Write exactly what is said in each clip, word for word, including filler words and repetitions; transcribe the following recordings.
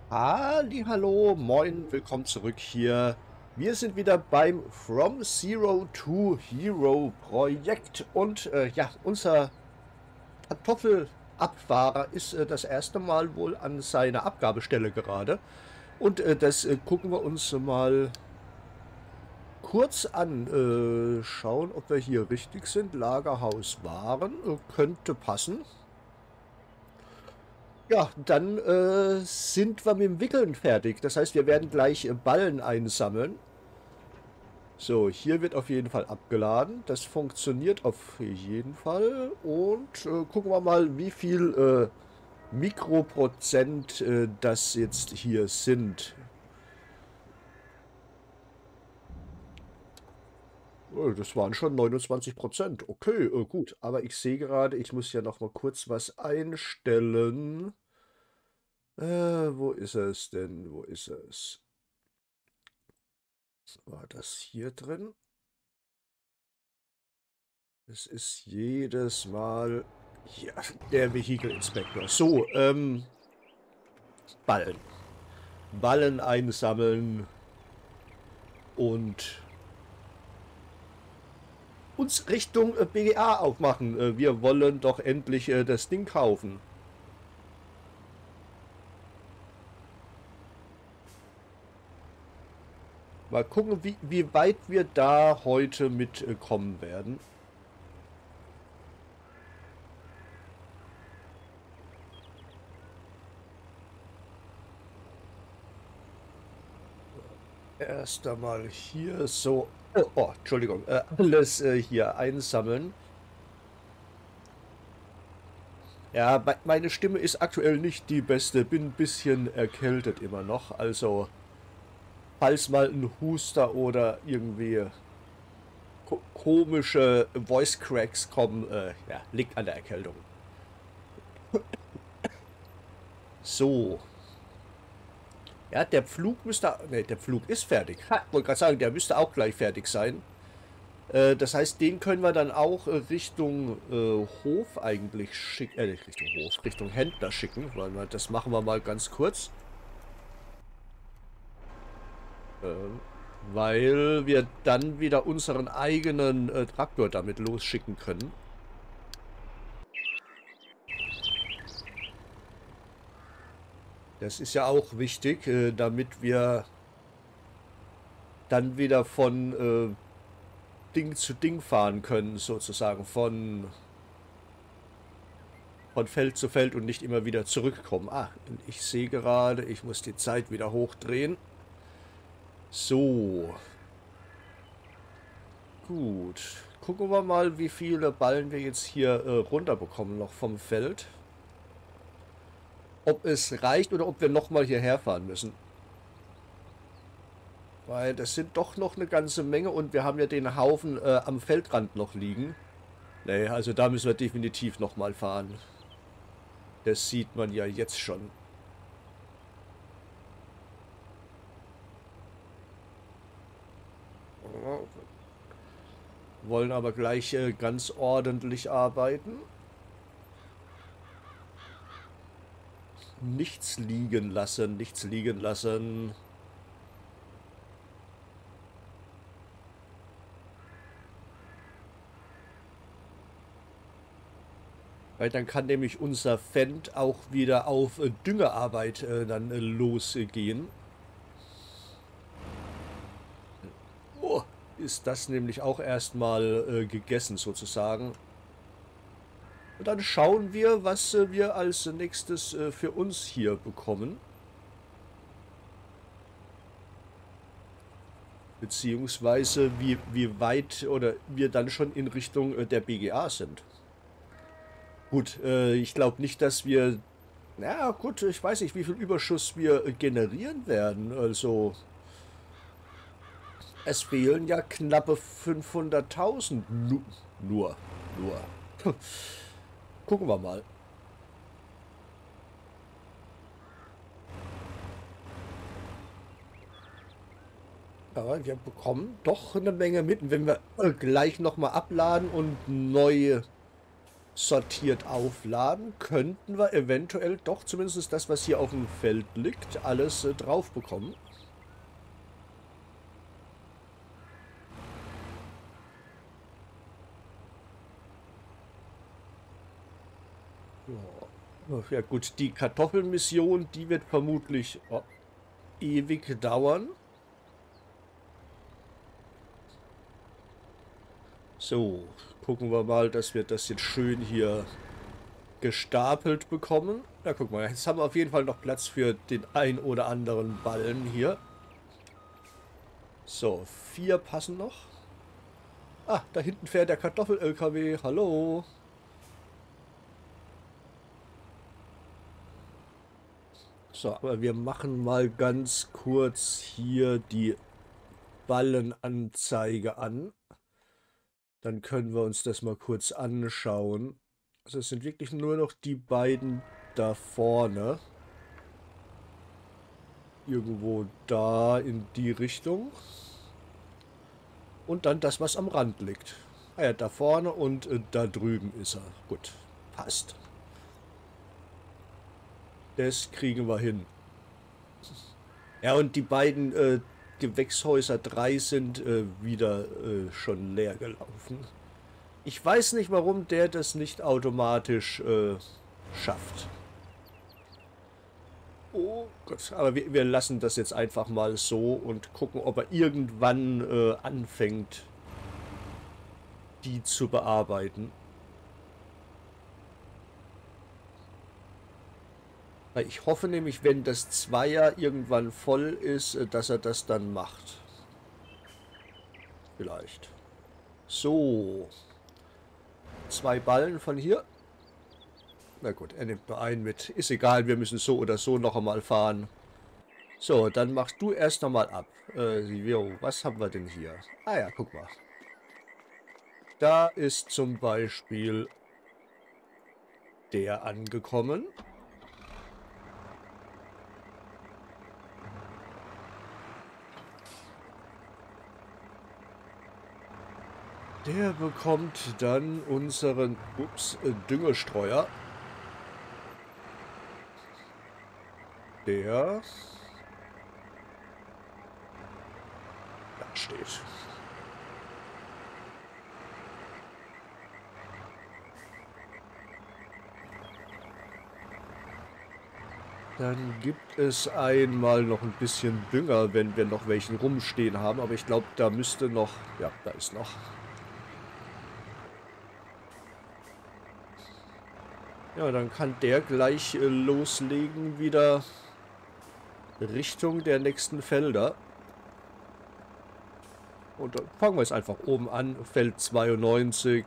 Hallo, moin, willkommen zurück hier. Wir sind wieder beim From Zero to Hero Projekt und äh, ja, unser Kartoffelabfahrer ist äh, das erste Mal wohl an seiner Abgabestelle gerade und äh, das äh, gucken wir uns mal kurz an. Äh, schauen, ob wir hier richtig sind. Lagerhaus Waren, äh, könnte passen. Ja, dann äh, sind wir mit dem Wickeln fertig. Das heißt, wir werden gleich äh, Ballen einsammeln. So, hier wird auf jeden Fall abgeladen. Das funktioniert auf jeden Fall. Und äh, gucken wir mal, wie viel äh, Mikroprozent äh, das jetzt hier sind. Oh, das waren schon neunundzwanzig Prozent. Okay, äh, gut. Aber ich sehe gerade, ich muss ja noch mal kurz was einstellen. Äh, wo ist es denn? Wo ist es? War das hier drin? Es ist jedes Mal hier der Vehikelinspektor. So, ähm, Ballen. Ballen einsammeln und uns Richtung äh, B G A aufmachen. Äh, wir wollen doch endlich äh, das Ding kaufen. Mal gucken, wie, wie weit wir da heute mitkommen äh, werden. Erst einmal hier so, oh, oh Entschuldigung, äh, alles äh, hier einsammeln. Ja, me meine Stimme ist aktuell nicht die beste, bin ein bisschen erkältet immer noch, also falls mal ein Huster oder irgendwie ko komische Voice Cracks kommen, äh, ja, liegt an der Erkältung. So. Ja, der Pflug müsste, ne, der Pflug ist fertig. Ha, wollte gerade sagen, der müsste auch gleich fertig sein. Äh, das heißt, den können wir dann auch äh, Richtung äh, Hof eigentlich schicken, äh, nicht Richtung Hof, Richtung Händler schicken, weil wir, das machen wir mal ganz kurz. Ähm, weil wir dann wieder unseren eigenen äh, Traktor damit losschicken können. Das ist ja auch wichtig, äh, damit wir dann wieder von äh, Ding zu Ding fahren können, sozusagen, von, von Feld zu Feld und nicht immer wieder zurückkommen. Ah, ich sehe gerade, ich muss die Zeit wieder hochdrehen. So. Gut. Gucken wir mal, wie viele Ballen wir jetzt hier äh, runterbekommen noch vom Feld. Ob es reicht oder ob wir nochmal hierher fahren müssen. Weil das sind doch noch eine ganze Menge und wir haben ja den Haufen äh, am Feldrand noch liegen. Nee, also da müssen wir definitiv nochmal fahren. Das sieht man ja jetzt schon. Wollen aber gleich äh, ganz ordentlich arbeiten. Nichts liegen lassen, nichts liegen lassen. Weil dann kann nämlich unser Fendt auch wieder auf äh, Düngearbeit äh, dann äh, losgehen. Oh, ist das nämlich auch erstmal äh, gegessen sozusagen. Und dann schauen wir, was äh, wir als nächstes äh, für uns hier bekommen. Beziehungsweise wie, wie weit oder wir dann schon in Richtung äh, der B G A sind. Gut, äh, ich glaube nicht, dass wir... Na gut, ich weiß nicht, wie viel Überschuss wir äh, generieren werden. Also, es fehlen ja knappe fünfhunderttausend. Nu nur, nur. Gucken wir mal. Aber wir bekommen doch eine Menge mit. Und wenn wir äh, gleich nochmal abladen und neue sortiert aufladen, könnten wir eventuell doch zumindest das, was hier auf dem Feld liegt, alles äh, drauf bekommen. Ja, ja gut, die Kartoffelmission, die wird vermutlich oh, ewig dauern. So, gucken wir mal, dass wir das jetzt schön hier gestapelt bekommen. Na, guck mal, jetzt haben wir auf jeden Fall noch Platz für den ein oder anderen Ballen hier. So, vier passen noch. Ah, da hinten fährt der Kartoffel-L K W. Hallo. So, aber wir machen mal ganz kurz hier die Ballenanzeige an. Dann können wir uns das mal kurz anschauen. Also es sind wirklich nur noch die beiden da vorne. Irgendwo da in die Richtung. Und dann das, was am Rand liegt. Ah ja, da vorne und äh, da drüben ist er. Gut, passt. Das kriegen wir hin. Ja, und die beiden äh, Gewächshäuser drei sind äh, wieder äh, schon leer gelaufen. Ich weiß nicht, warum der das nicht automatisch äh, schafft. Oh Gott, aber wir, wir lassen das jetzt einfach mal so und gucken, ob er irgendwann äh, anfängt, die zu bearbeiten. Weil ich hoffe nämlich, wenn das Zweier irgendwann voll ist, äh, dass er das dann macht. Vielleicht. So. Zwei Ballen von hier. Na gut, er nimmt nur einen mit. Ist egal, wir müssen so oder so noch einmal fahren. So, dann machst du erst nochmal ab. Äh, jo, was haben wir denn hier? Ah ja, guck mal. Da ist zum Beispiel der angekommen. Der bekommt dann unseren ups, äh, Düngestreuer. Der da steht. Dann gibt es einmal noch ein bisschen Dünger, wenn wir noch welchen rumstehen haben. Aber ich glaube, da müsste noch... Ja, da ist noch. Ja, dann kann der gleich äh, loslegen wieder Richtung der nächsten Felder. Und dann fangen wir jetzt einfach oben an. Feld zweiundneunzig.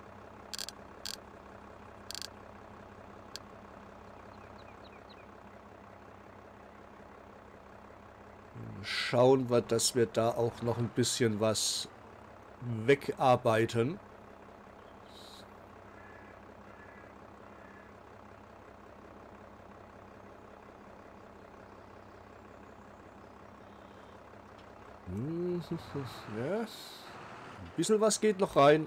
Schauen wir, dass wir da auch noch ein bisschen was wegarbeiten. Ja. Ein bisschen was geht noch rein.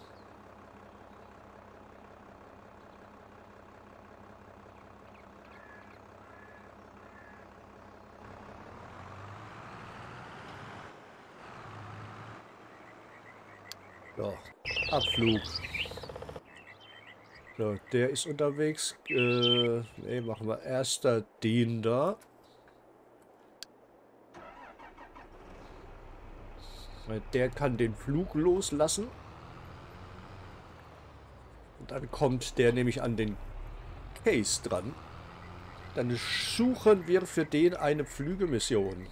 So, Abflug. So, der ist unterwegs. Äh, ne, machen wir erster den da. Der kann den Flug loslassen. Und dann kommt der nämlich an den Case dran. Dann suchen wir für den eine Flügemission.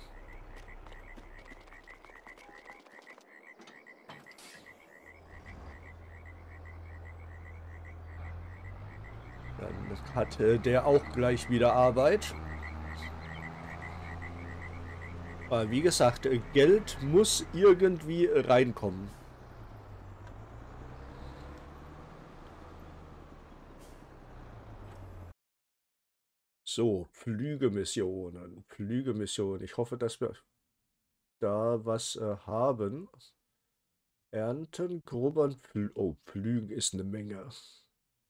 Dann hat äh, der auch gleich wieder Arbeit. Aber wie gesagt, äh, Geld muss irgendwie reinkommen. So, Flügemissionen. Flügemissionen. Ich hoffe, dass wir da was äh, haben. Ernten, grubbern, Flü oh, Pflügen ist eine Menge.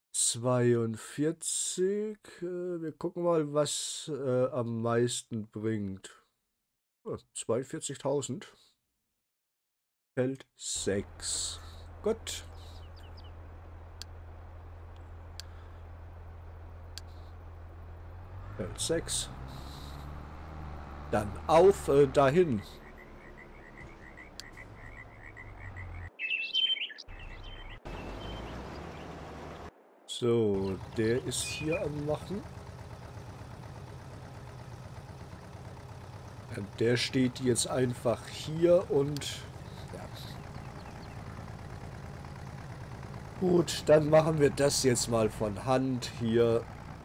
zweiundvierzig. Äh, wir gucken mal, was äh, am meisten bringt. Oh, zweiundvierzigtausend. Feld sechs. Gut. Feld sechs. Dann auf äh, dahin. So, der ist hier am Machen. Der steht jetzt einfach hier und... Ja. Gut, dann machen wir das jetzt mal von Hand hier.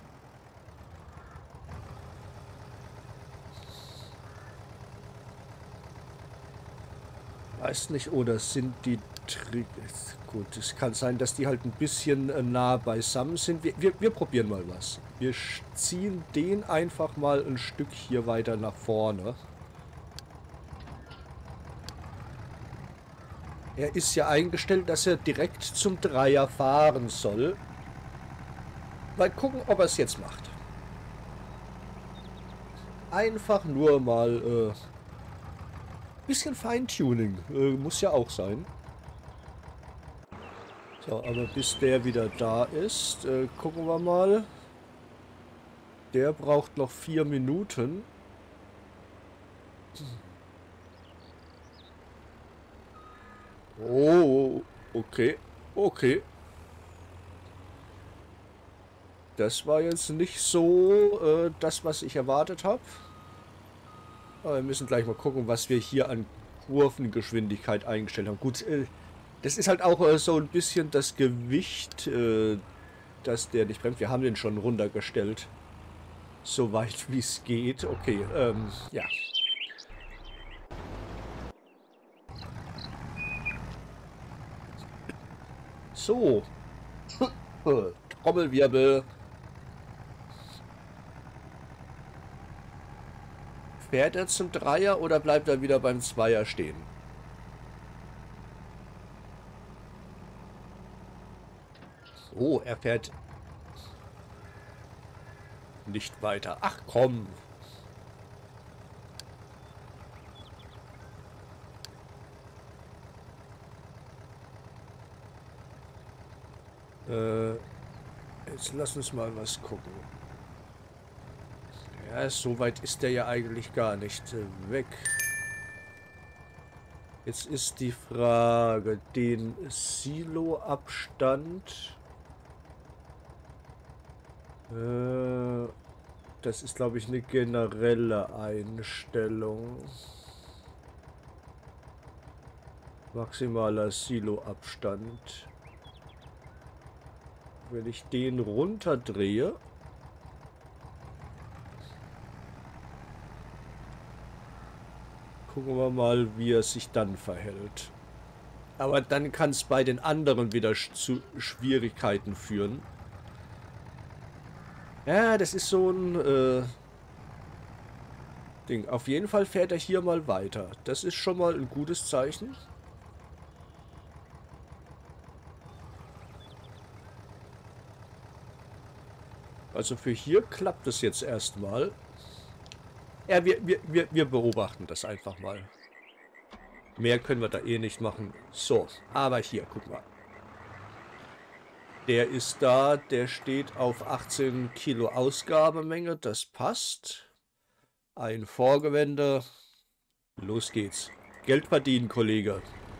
Weiß nicht, oder sind die... Tri Gut, es kann sein, dass die halt ein bisschen äh, nah beisammen sind. Wir, wir, wir probieren mal was. Wir ziehen den einfach mal ein Stück hier weiter nach vorne. Er ist ja eingestellt, dass er direkt zum Dreier fahren soll. Mal gucken, ob er es jetzt macht. Einfach nur mal äh, bisschen Feintuning. Äh, muss ja auch sein. So, aber bis der wieder da ist, äh, gucken wir mal. Der braucht noch vier Minuten. Oh, okay, okay. Das war jetzt nicht so äh, das, was ich erwartet habe. Aber wir müssen gleich mal gucken, was wir hier an Kurvengeschwindigkeit eingestellt haben. Gut, äh, das ist halt auch äh, so ein bisschen das Gewicht, äh, dass der nicht bremst. Wir haben den schon runtergestellt. So weit wie es geht. Okay, ähm, ja. So. Trommelwirbel. Fährt er zum Dreier oder bleibt er wieder beim Zweier stehen? Oh, er fährt nicht weiter. Ach komm. Äh, jetzt lass uns mal was gucken. Ja, so weit ist der ja eigentlich gar nicht äh, weg. Jetzt ist die Frage, den Siloabstand. Äh, das ist, glaube ich, eine generelle Einstellung. Maximaler Siloabstand. Wenn ich den runterdrehe, gucken wir mal, wie er sich dann verhält. Aber dann kann es bei den anderen wieder zu Schwierigkeiten führen. Ja, das ist so ein äh, Ding. Auf jeden Fall fährt er hier mal weiter. Das ist schon mal ein gutes Zeichen. Also für hier klappt es jetzt erstmal. Ja, wir, wir, wir, wir beobachten das einfach mal. Mehr können wir da eh nicht machen. So, aber hier, guck mal. Der ist da, der steht auf achtzehn Kilo Ausgabemenge, das passt. Ein Vorgewende. Los geht's. Geld verdienen, Kollege.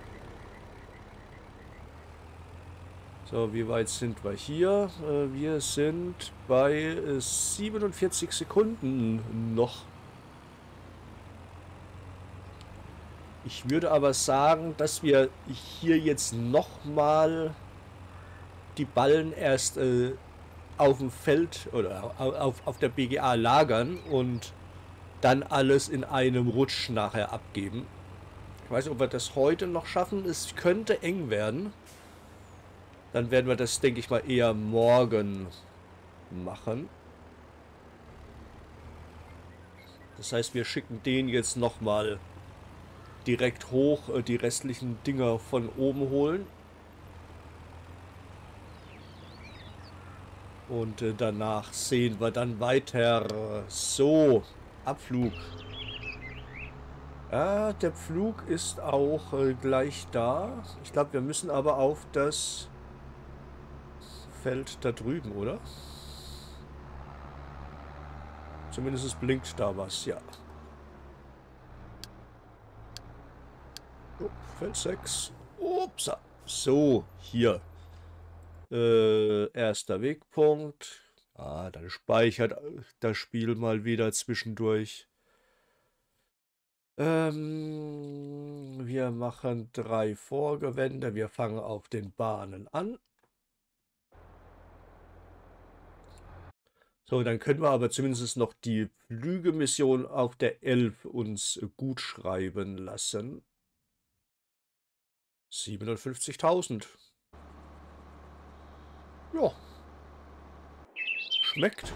So, wie weit sind wir hier? Wir sind bei siebenundvierzig Sekunden noch. Ich würde aber sagen, dass wir hier jetzt nochmal die Ballen erst äh, auf dem Feld oder auf, auf der B G A lagern und dann alles in einem Rutsch nachher abgeben. Ich weiß nicht, ob wir das heute noch schaffen. Es könnte eng werden. Dann werden wir das, denke ich mal, eher morgen machen. Das heißt, wir schicken den jetzt nochmal direkt hoch, äh, die restlichen Dinger von oben holen. Und äh, danach sehen wir dann weiter. So, Abflug. Ja, der Pflug ist auch äh, gleich da. Ich glaube, wir müssen aber auf das Feld da drüben, oder? Zumindest es blinkt da was, ja. Oh, Feld sechs. Upsa. So, hier. Äh, erster Wegpunkt. Ah, dann speichert das Spiel mal wieder zwischendurch. Ähm, wir machen drei Vorgewände. Wir fangen auf den Bahnen an. So, dann können wir aber zumindest noch die Flügemission auf der elf uns gut schreiben lassen. siebenundfünfzigtausend. Ja. Schmeckt.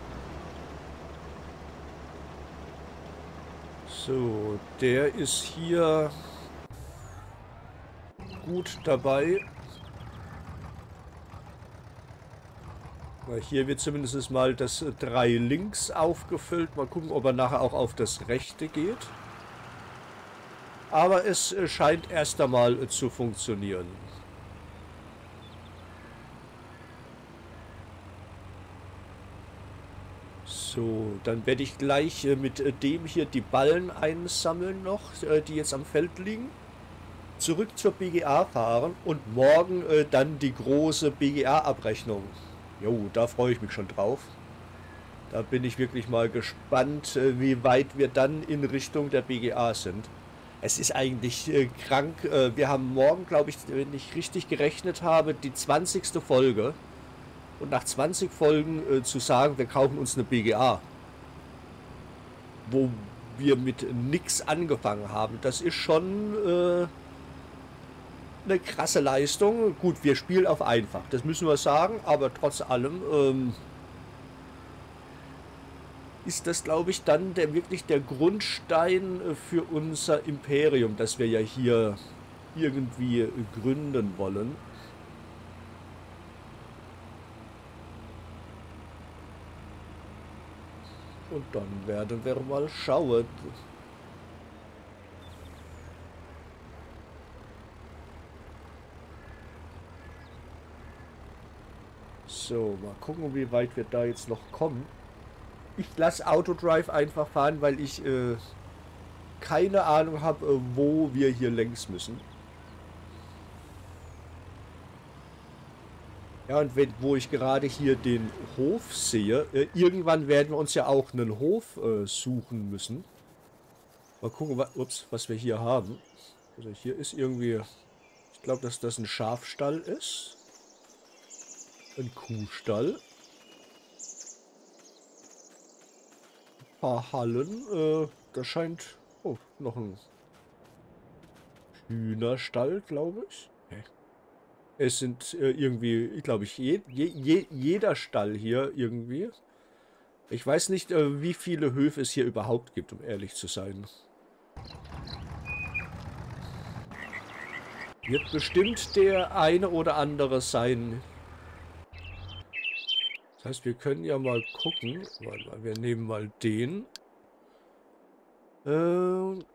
So, der ist hier gut dabei. Weil hier wird zumindest mal das drei links aufgefüllt. Mal gucken, ob er nachher auch auf das rechte geht. Aber es scheint erst einmal zu funktionieren. So, dann werde ich gleich mit dem hier die Ballen einsammeln noch, die jetzt am Feld liegen. Zurück zur B G A fahren und morgen dann die große B G A-Abrechnung. Jo, da freue ich mich schon drauf. Da bin ich wirklich mal gespannt, wie weit wir dann in Richtung der B G A sind. Es ist eigentlich äh, krank. Äh, wir haben morgen, glaube ich, wenn ich richtig gerechnet habe, die zwanzigste Folge. Und nach zwanzig Folgen äh, zu sagen, wir kaufen uns eine B G A. Wo wir mit nix angefangen haben. Das ist schon äh, eine krasse Leistung. Gut, wir spielen auf einfach. Das müssen wir sagen. Aber trotz allem ähm, ist das, glaube ich, dann der, wirklich der Grundstein für unser Imperium, das wir ja hier irgendwie gründen wollen. Und dann werden wir mal schauen. So, mal gucken, wie weit wir da jetzt noch kommen. Ich lasse Autodrive einfach fahren, weil ich äh, keine Ahnung habe, äh, wo wir hier längs müssen. Ja, und wenn, wo ich gerade hier den Hof sehe, äh, irgendwann werden wir uns ja auch einen Hof äh, suchen müssen. Mal gucken, wa ups, was wir hier haben. Also hier ist irgendwie, ich glaube, dass das ein Schafstall ist. Ein Kuhstall. Paar Hallen. Äh, da scheint oh, noch ein Hühnerstall, glaube ich. Okay. Es sind äh, irgendwie, glaube ich, je, je, je, jeder Stall hier irgendwie. Ich weiß nicht, äh, wie viele Höfe es hier überhaupt gibt, um ehrlich zu sein. Wird bestimmt der eine oder andere sein. Das heißt, wir können ja mal gucken. Warte mal, wir nehmen mal den. Äh,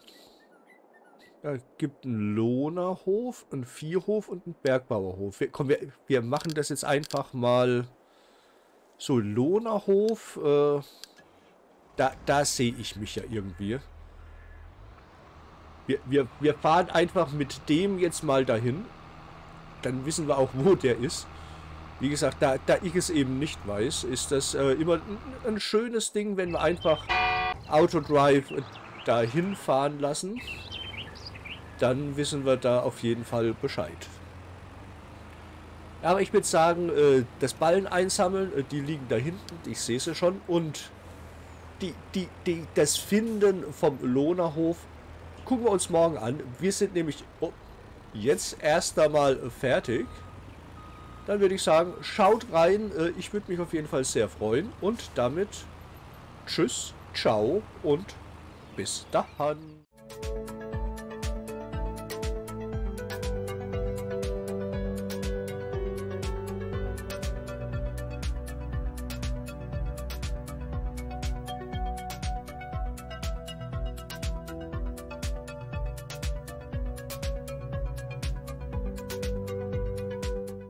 da gibt einen Lohnerhof, einen Viehhof und einen Bergbauerhof. Wir, komm, wir, wir machen das jetzt einfach mal so. Lohnerhof, äh, da, da sehe ich mich ja irgendwie. Wir, wir, wir fahren einfach mit dem jetzt mal dahin. Dann wissen wir auch, wo der ist. Wie gesagt, da, da ich es eben nicht weiß, ist das äh, immer ein, ein schönes Ding, wenn wir einfach Autodrive dahin fahren lassen. Dann wissen wir da auf jeden Fall Bescheid. Ja, aber ich würde sagen, äh, das Ballen einsammeln, äh, die liegen da hinten, ich sehe sie schon. Und die, die, die, das Finden vom Lohnerhof gucken wir uns morgen an. Wir sind nämlich oh, jetzt erst einmal fertig. Dann würde ich sagen, schaut rein. Ich würde mich auf jeden Fall sehr freuen. Und damit tschüss, ciao und bis dahin.